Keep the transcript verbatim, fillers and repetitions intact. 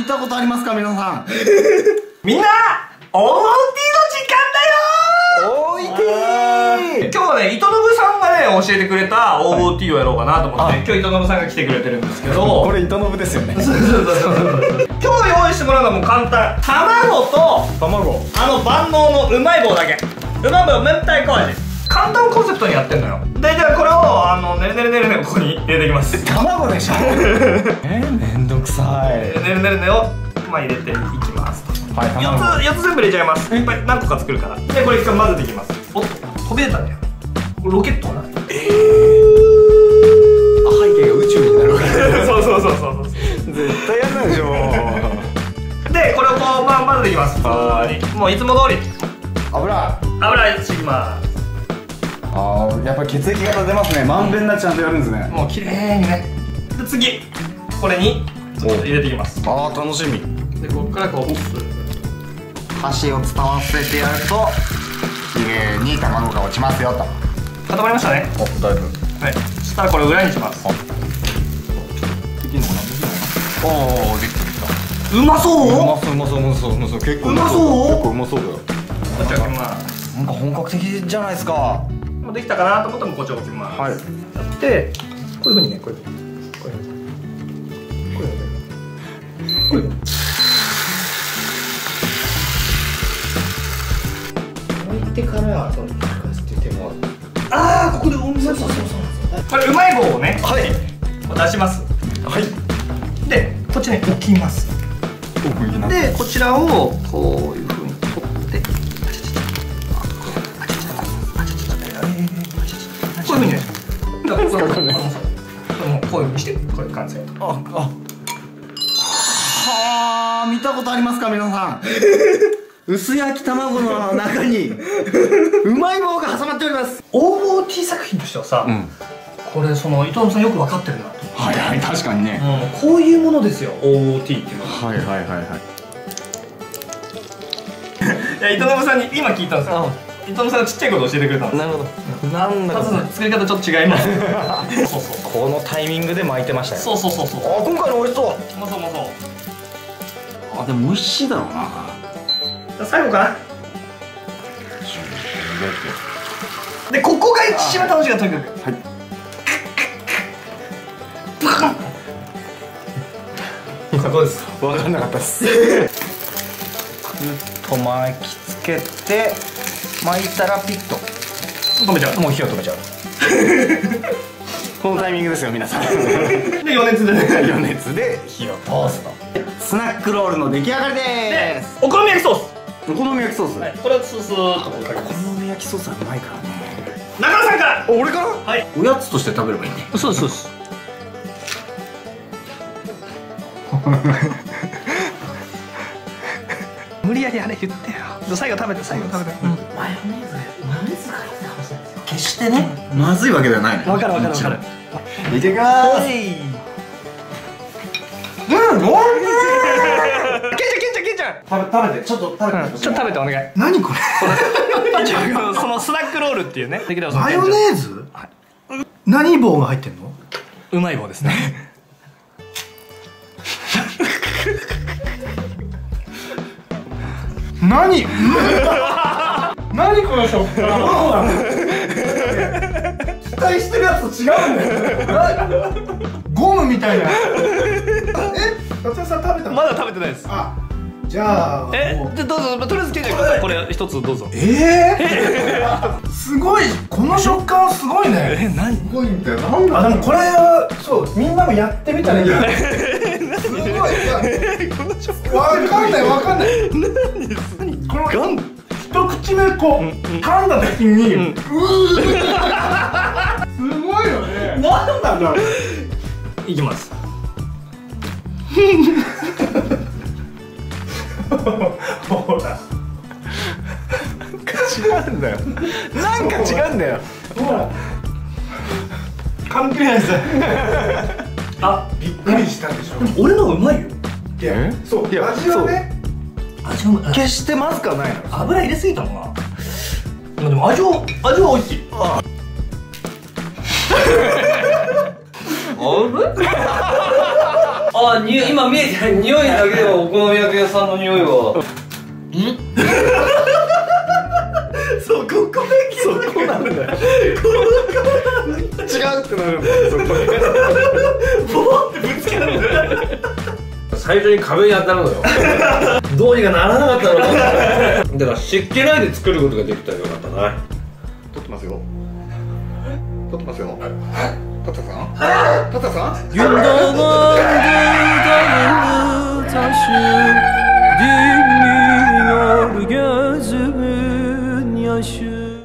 見たことありますか皆さん。 みんなオーティーの時間だよー。 おいてー。 今日はね、糸信さんがね教えてくれた オーティー をやろうかなと思って、はい、今日糸信さんが来てくれてるんですけど、 これ糸信ですよね。 そうそうそうそう今日用意してもらうのはもう簡単。卵と卵、 あの万能のうまい棒だけ。うまい棒明太子味。簡単コンセプトにやってんのよ。で、じゃあこれをあのねるねるねるねここに入れていきます。 卵でしょ。えー、めんどくさい。 ねるねるねをまあ入れていきますと。はい、よっつよっつ全部入れちゃいます。いっぱい何個か作るから。でこれ一回混ぜていきます。おっと飛び出たね。これロケットはない。ええー、 背景が宇宙になるわけ。 そうそうそうそうそう。 絶対やだでしょ。 でこれをこうまあ混ぜていきます。はい。もういつも通り油油入れていきます。 ああ、やっぱり血液型出ますね。まんべんなくちゃんとやるんですね。 もう綺麗にね。で次これにちょっと入れていきます。 ああ、楽しみ。 でここからこう箸を伝わせてやると綺麗に卵が落ちますよと。 固まりましたね。 お、だいぶ。 はい。そしたらこれ裏にします。 できるのかな。できないの。おお、できたできた。 うまそう。 うまそううまそううまそううまそう。結構うまそう。 結構うまそうだよ。 こっち開けます。 なんか本格的じゃないですか。 もうできたかなと思ったらこっちを置きます。はい。やってこういう風にね、こういう風にこういう風にこういう風にこういう風に置いてからその引かせて手もああここで温存。そうそうそうそう。これうまい棒をね、はい、出します。はい。でこっちに置きます。でこちらをこういう風に取ってこういう風にね。こういう風にしてこれ完成。ああ。 はあ、見たことありますか皆さん。薄焼き卵の中にうまい棒が挟まっております。 オーティー 作品としてはさ、うん、これその伊藤さんよく分かってるなと。 はいはい、確かにね、 うん、こういうものですよ オーティー っていうのは。 はいはいはいはいいや伊藤さんに今聞いたんですよ。伊藤さんがちっちゃいこと教えてくれたんです。なるほど。なんだろう、作り方ちょっと違います。そうそう、 このタイミングで巻いてましたよ。 そうそうそうそう。 あ、今回の美味しそう。 うまそううまそう。 あ、でも美味しいだろうな。 最後かな。でここが一番楽しいから、とにかく。はい。ここです。 分かんなかったです。と巻きつけて巻いたらピッと止めちゃう。 もう火を止めちゃう。このタイミングですよ皆さん。 で余熱でね、 余熱で火を通すと。スナックロールの出来上がりです。 お好み焼きソース。 お好み焼きソース、はい、 これをスースーっとかけます。 お好み焼きソースはうまいからね。 中野さんから。 俺から。 はい。 おやつとして食べればいいね。 そうですそうです。無理やりあれ言ってよ。最後食べて、最後食べて。マヨネーズマヨネーズがいいかもしれないですよ。決してねまずいわけではないの。 わかるわかるわかる。 いってきます。うん、おいしい。ケンちゃん食べ食べて、ちょっと食べて、 ちょっと食べてお願い。 何これ。 そのスナックロールっていうね。 マヨネーズ。何棒が入ってんの。 うまい棒ですね。 何何この食感。期待してるやつと違うんだよ。ゴムみたいな。え、達也さん食べたの。 まだ食べてないです。あ、 じゃあえ、でどうぞ、とりあえずケンちゃんこれ一つどうぞ。 ええ、すごい、この食感すごいね。 え、何？ すごいんだよ。なんだ。あ、でもこれはそうみんなもやってみたらいい。すごい。わかんないわかんない。何？この一口目こう噛んだ時に、うー。すごいよね。なんなんだろう。 いきます。ほら。 違うんだよ。なんか違うんだよ。ほら。 関係ないです。あ、びっくりしたでしょ。俺のうまいよ。いや、そう、味はね。味は決してまずくはないの。油入れすぎたのかな。でも味は味は美味しい。あれ？ あ、に今見えてない匂いだけではお好み焼き屋さんの匂いは。ん？ そう、ここでそこなんだよ。違うってなるんだよ。そこに。ボーってぶつけるんだよ。 最初に壁に当たるのよ。どうにかならなかったのか。だから湿気ないで作ることができたらよかったな。 撮ってますよ。撮ってますよ。タタさん？タタさん？ Dinliyor gözümün yaşı